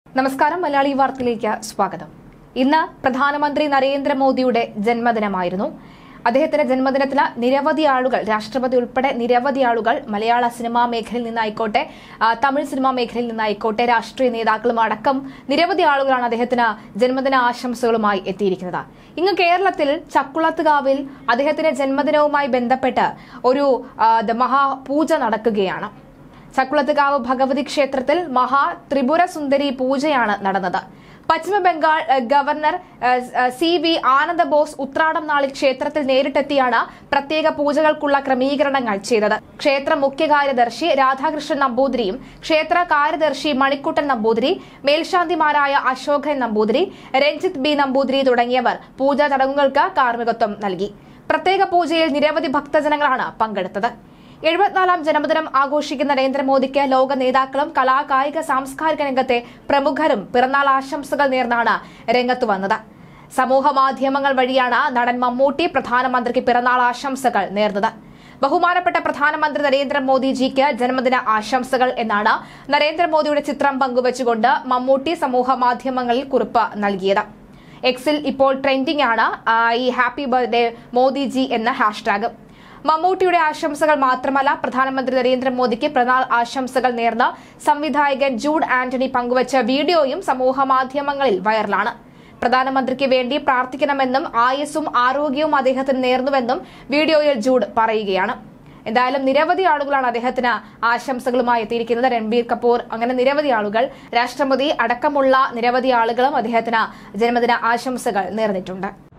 നമസ്കാരം, മലയാളി വാർത്തയിലേക്ക് സ്വാഗതം. ഇന്ന് പ്രധാനമന്ത്രി നരേന്ദ്രമോദിയുടെ ജന്മദിനമായിരുന്നു. അദ്ദേഹത്തിന്റെ ജന്മദിനത്തിന് നിരവധി ആളുകൾ, രാഷ്ട്രപതി ഉൾപ്പെടെ നിരവധി ആളുകൾ മലയാള സിനിമാ മേഖലയിൽ നിന്നായിക്കോട്ടെ, തമിഴ് സിനിമാ മേഖലയിൽ നിന്നായിക്കോട്ടെ, രാഷ്ട്രീയ നേതാക്കളും അടക്കം നിരവധി ആളുകളാണ് അദ്ദേഹത്തിന് ജന്മദിന ആശംസകളുമായി എത്തിയിരിക്കുന്നത്. ഇങ്ങ് കേരളത്തിൽ ചക്കുളത്തുകാവിൽ അദ്ദേഹത്തിന്റെ ജന്മദിനവുമായി ബന്ധപ്പെട്ട് ഒരു മഹാപൂജ നടക്കുകയാണ്. ചക്കുളത്തുകാവ് ഭഗവതി ക്ഷേത്രത്തിൽ മഹാ ത്രിപുര സുന്ദരി പൂജയാണ് നടന്നത്. പശ്ചിമ ബംഗാൾ ഗവർണർ CV ആനന്ദബോസ് ഉത്രാടം നാളിൽ ക്ഷേത്രത്തിൽ നേരിട്ടെത്തിയാണ് പ്രത്യേക പൂജകൾക്കുള്ള ക്രമീകരണങ്ങൾ ചെയ്തത്. ക്ഷേത്ര മുഖ്യ കാര്യദർശി രാധാകൃഷ്ണൻ നമ്പൂതിരിയും ക്ഷേത്ര കാര്യദർശി മണിക്കുട്ടൻ നമ്പൂതിരി, മേൽശാന്തിമാരായ അശോകൻ നമ്പൂതിരി, രഞ്ജിത്ത് B നമ്പൂതിരി തുടങ്ങിയവർ പൂജാ ചടങ്ങുകൾക്ക് കാർമ്മികത്വം നൽകി. പ്രത്യേക പൂജയിൽ നിരവധി ഭക്തജനങ്ങളാണ് പങ്കെടുത്തത്. 74ാം ജന്മദിനം ആഘോഷിക്കുന്ന നരേന്ദ്രമോദിക്ക് ലോക നേതാക്കളും കായിക സാംസ്കാരിക രംഗത്തെ പ്രമുഖരും പിറന്നാൾ ആശംസകൾ നേർന്നാണ് രംഗത്തു വന്നത്. സമൂഹ മാധ്യമങ്ങൾ വഴിയാണ് നടൻ മമ്മൂട്ടി പ്രധാനമന്ത്രിക്ക് പിറന്നാൾ ആശംസകൾ നേർന്നത്. ബഹുമാനപ്പെട്ട പ്രധാനമന്ത്രി നരേന്ദ്രമോദിജിക്ക് ജന്മദിന ആശംസകൾ എന്നാണ് നരേന്ദ്രമോദിയുടെ ചിത്രം പങ്കുവച്ചുകൊണ്ട് മമ്മൂട്ടി സമൂഹ മാധ്യമങ്ങളിൽ കുറിപ്പ് നൽകിയത്. എക്സിൽ ഇപ്പോൾ ട്രെൻഡിംഗ് ആണ് ഈ ഹാപ്പി ബർത്ത്ഡേ മോദിജി എന്ന ഹാഷ്ടാഗ്. മമ്മൂട്ടിയുടെ ആശംസകൾ മാത്രമല്ല, പ്രധാനമന്ത്രി നരേന്ദ്രമോദിക്ക് പിറന്നാൾ ആശംസകൾ നേർന്ന സംവിധായകൻ ജൂഡ് ആന്റണി പങ്കുവച്ച വീഡിയോയും സമൂഹ മാധ്യമങ്ങളിൽ വൈറലാണ്. പ്രധാനമന്ത്രിക്ക് വേണ്ടി പ്രാർത്ഥിക്കണമെന്നും ആയുസ്സും ആരോഗ്യവും അദ്ദേഹത്തിന് നേർന്നുവെന്നും വീഡിയോയിൽ ജൂഡ് പറയുകയാണ്. എന്തായാലും നിരവധി ആളുകളാണ് അദ്ദേഹത്തിന് ആശംസകളുമായി എത്തിയിരിക്കുന്നത്. രൺബീർ കപൂർ, അങ്ങനെ നിരവധി ആളുകൾ, രാഷ്ട്രപതി അടക്കമുള്ള നിരവധി ആളുകളും അദ്ദേഹത്തിന് ജന്മദിന ആശംസകൾ നേർന്നിട്ടുണ്ട്.